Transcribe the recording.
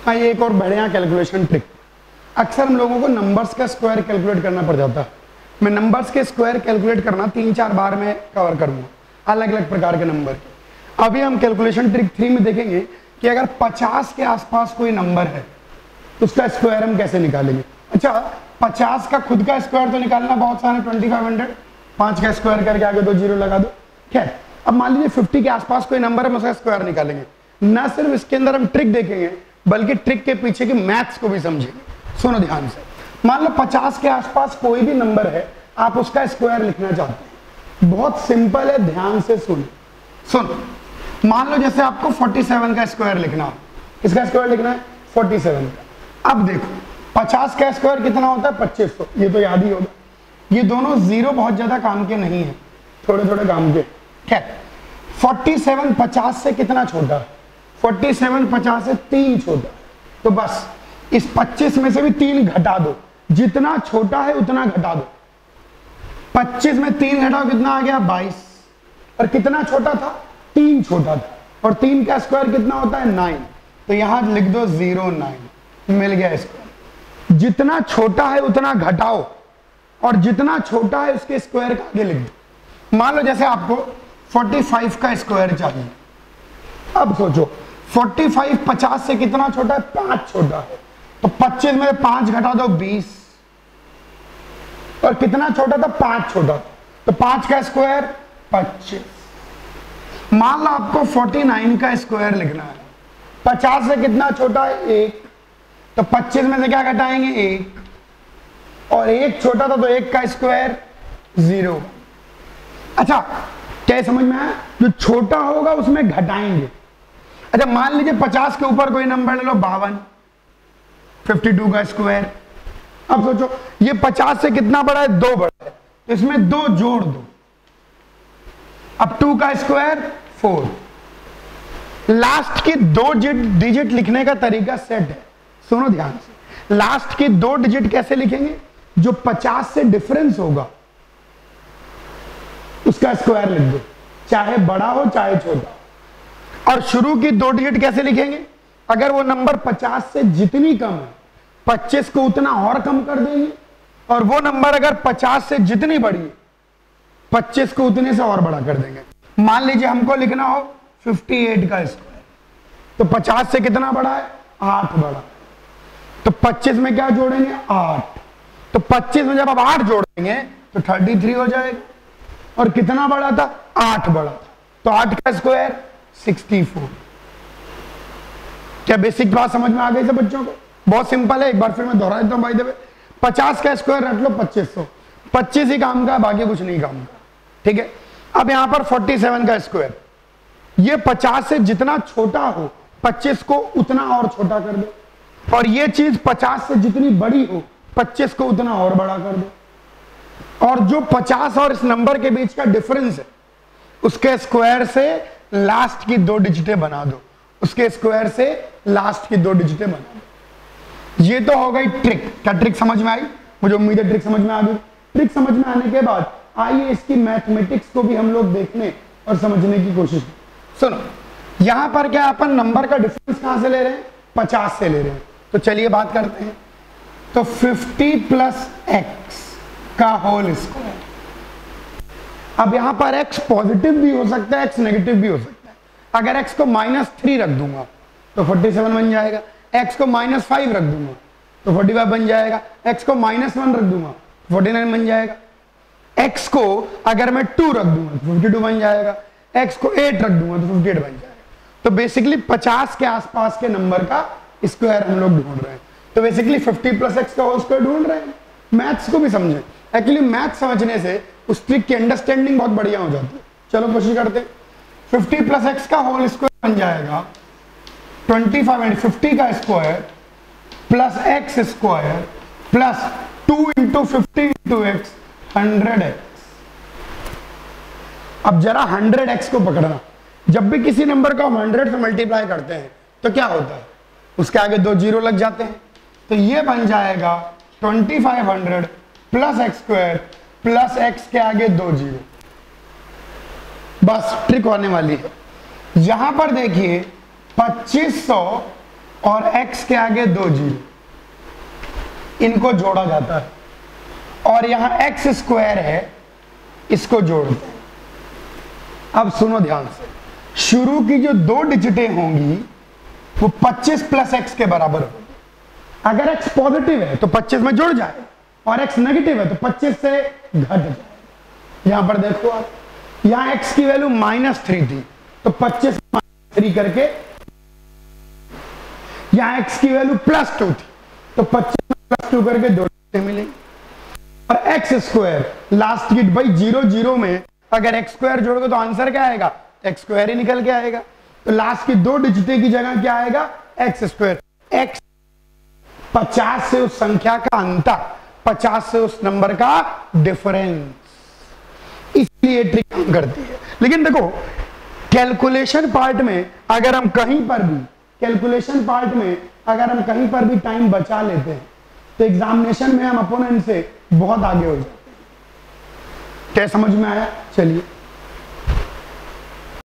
हाँ, ये एक और बढ़िया कैलकुलेशन ट्रिक। अक्सर हम लोगों को नंबर्स का स्क्वायर कैलकुलेट करना पड़ जाता है। मैं नंबर्स के स्क्वायर कैलकुलेट करना 3-4 बार में कवर करूंगा, अलग अलग प्रकार के नंबर के। अभी हम कैलकुलेशन ट्रिक 3 में देखेंगे कि अगर 50 के आसपास कोई नंबर है तो उसका स्क्वायर हम कैसे निकालेंगे। अच्छा, 50 का खुद का स्क्वायर तो निकालना बहुत सारा, 2500, 5 का स्क्वायर करके आगे 2 जीरो लगा दो। खैर, अब मान लीजिए 50 के आसपास कोई नंबर है, हम उसका स्क्वायर निकालेंगे। ना सिर्फ इसके अंदर हम ट्रिक देखेंगे बल्कि ट्रिक के पीछे की मैथ्स को भी समझेंगे। सुनो ध्यान से, मान लो 50 के आसपास कोई भी नंबर है, आप उसका स्क्वायर लिखना चाहते हैं। बहुत सिंपल है, ध्यान से सुनो। मान लो जैसे आपको 47 का स्क्वायर लिखना हो। किसका स्क्वायर लिखना है? 47 का। अब देखो 50 का स्क्वायर कितना होता है? 2500। ये तो याद ही होगा। ये दोनों जीरो बहुत ज्यादा काम के नहीं है, थोड़े थोड़े काम के। खैर, 47 50 से कितना छोटा है? 47 50 से 3 छोटा है। तो बस इस 25 में से भी 3 घटा दो, जितना छोटा है उतना घटा दो। 25 में 3 घटाओ, कितना आ गया? 22। और कितना छोटा था? 3 छोटा था। और 3 का स्क्वायर कितना होता है? 9। तो यहां लिख दो 09, मिल गया स्क्वायर। जितना छोटा है उतना घटाओ और जितना छोटा है उसके स्क्वायर का आगे लिख दो। मान लो जैसे आपको 45 का स्क्वायर चाहिए। अब सोचो 45 50 से कितना छोटा है? 5 छोटा है। तो 25 में 5 घटा दो, 20। और कितना छोटा था? 5 छोटा था। तो 5 का स्क्वायर 25। मान लो आपको 49 का स्क्वायर लिखना है। 50 से कितना छोटा है? 1। तो 25 में से क्या घटाएंगे? 1। और 1 छोटा था तो 1 का स्क्वायर 0। अच्छा, क्या समझ में आया? जो छोटा होगा उसमें घटाएंगे। अच्छा, मान लीजिए 50 के ऊपर कोई नंबर ले लो, 52, 52 का स्क्वायर। अब सोचो ये 50 से कितना बड़ा है? 2 बड़ा है, तो इसमें 2 जोड़ दो। अब 2 का स्क्वायर 4। लास्ट की 2 डिजिट लिखने का तरीका सेट है। सुनो ध्यान से, लास्ट की 2 डिजिट कैसे लिखेंगे? जो 50 से डिफरेंस होगा उसका स्क्वायर लिख दो, चाहे बड़ा हो चाहे छोटा। और शुरू की 2 डिजिट कैसे लिखेंगे? अगर वो नंबर 50 से जितनी कम है, 25 को उतना और कम कर देंगे। और वो नंबर अगर 50 से जितनी बड़ी है, 25 को उतने से और बड़ा कर देंगे। मान लीजिए हमको लिखना हो 58 का स्क्वायर, तो 50 से कितना बड़ा है? 8 बड़ा। तो 25 में क्या जोड़ेंगे? 8। तो 25 में जब आप 8 जोड़ेंगे तो 33 हो जाएगा। और कितना बड़ा था? 8 बड़ा था। तो 8 का स्क्वायर 64। क्या बेसिक बात समझ में आ गई सब बच्चों को? बहुत सिंपल है, एक बार फिर मैं दोहरा देता हूं भाई। 50 का स्क्वायर रख लो 2500। 25 ही काम का, बाकी कुछ नहीं काम का। ठीक है। अब यहां पर 47 का स्क्वायर, ये 50 से जितना छोटा हो 25 को उतना और छोटा कर दो। और ये चीज 50 से जितनी बड़ी हो 25 को उतना और बड़ा कर दो। और जो 50 और इस नंबर के बीच का डिफरेंस है उसके स्क्वायर से लास्ट की 2 डिजिटें बना दो। उसके स्क्वायर से लास्ट की 2 डिजिटें बना दो। ये तो हो गई ट्रिक। क्या ट्रिक समझ में आई? मुझे उम्मीद है ट्रिक समझ में आ गई। ट्रिक समझ में आने के बाद आइए इसकी मैथमेटिक्स को भी हम लोग देखने और समझने की कोशिश करें। सुनो, यहां पर क्या अपन नंबर का डिफरेंस कहां से ले रहे हैं? 50 से ले रहे हैं। तो चलिए बात करते हैं। तो 50 प्लस एक्स का होल स्क्वायर। अब यहां पर x पॉजिटिव भी हो सकता है, x नेगेटिव भी हो सकता है। अगर x को -3 रख दूंगा तो 47 बन जाएगा। x को -5 रख दूंगा तो 45 बन जाएगा। x को -1 रख दूंगा 49 बन जाएगा। x को अगर मैं 2 रख दूंगा तो 52 बन जाएगा। x को 8 रख दूंगा तो 58 बन जाएगा। तो बेसिकली 50 के आसपास के नंबर का स्क्वायर हम लोग ढूंढ रहे हैं। तो बेसिकली 50 प्लस एक्स का होल स्क्वायर ढूंढ रहे हैं। मैथ्स को भी समझें। एक्चुअली मैथ समझने से उस ट्रिक की अंडरस्टैंडिंग बहुत बढ़िया हो जाती है। चलो कोशिश करते हैं। 50 प्लस एक्स का होल स्क्वायर बन जाएगा 25 एंड 50 का square plus x square plus 2 into 50 into x 100x। अब जरा 100x को पकड़ना। जब भी किसी नंबर को हम 100 से मल्टीप्लाई करते हैं तो क्या होता है? उसके आगे 2 जीरो लग जाते हैं। तो ये बन जाएगा 2500 plus x square plus x के आगे 2 जीरो। बस ट्रिक होने वाली है। यहां पर देखिए 2500 और x के आगे 2 जीरो, इनको जोड़ा जाता है, और यहां x स्क्वायर है, इसको जोड़ते हैं। अब सुनो ध्यान से, शुरू की जो 2 डिजिटें होंगी वो 25 प्लस x के बराबर होगी। अगर x पॉजिटिव है तो 25 में जुड़ जाए, और x नेगेटिव है तो 25 से घट जाए। यहां पर देखो आप, यहां x की वैल्यू -3 थी तो 25 -3 करके, यहां x की वैल्यू +2 थी तो 25 +2 करके 2 मिलेंगे। और एक्स स्क्वायर लास्ट की भाई 0 0 में अगर एक्स स्क्वायर जोड़ोगे तो आंसर क्या आएगा, एक्स स्क्वायर ही निकल के आएगा। तो लास्ट की 2 डिजिट की जगह क्या आएगा, एक्स स्क्वायर। एक्स 50 से उस संख्या का अंतर, 50 से उस नंबर का डिफरेंस, इसलिए ट्रिक काम करती है। लेकिन देखो कैलकुलेशन पार्ट में अगर हम कहीं पर भी, कैलकुलेशन पार्ट में अगर हम कहीं पर भी टाइम बचा लेते हैं तो एग्जामिनेशन में हम अपोनेंट से बहुत आगे हो जाते हैं। क्या समझ में आया? चलिए